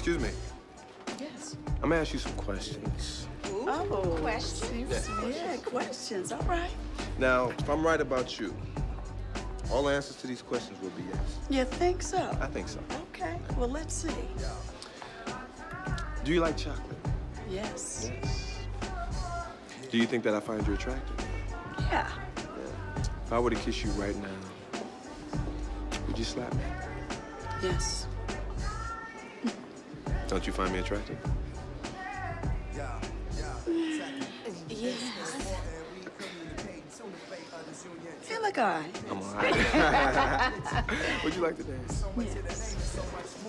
Excuse me. Yes. I'm gonna ask you some questions. Ooh, Oh, questions. Yeah, questions. All right. Now, if I'm right about you, all answers to these questions will be yes. You think so? I think so. Okay. Well, let's see. Do you like chocolate? Yes. Yes. Do you think that I find you attractive? Yeah. If I were to kiss you right now, would you slap me? Yes. Don't you find me attractive? Yes. You look all right. I'm all right. Would you like to dance? Yes.